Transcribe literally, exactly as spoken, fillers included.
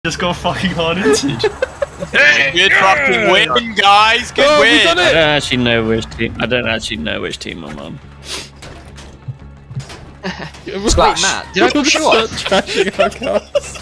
Just got fucking haunted. Hey, good fucking win, guys. Good oh, win. We've done I it. don't actually know which team. I don't actually know which team I'm on. It was Wait, Matt, did I push you off? Trashing our cars.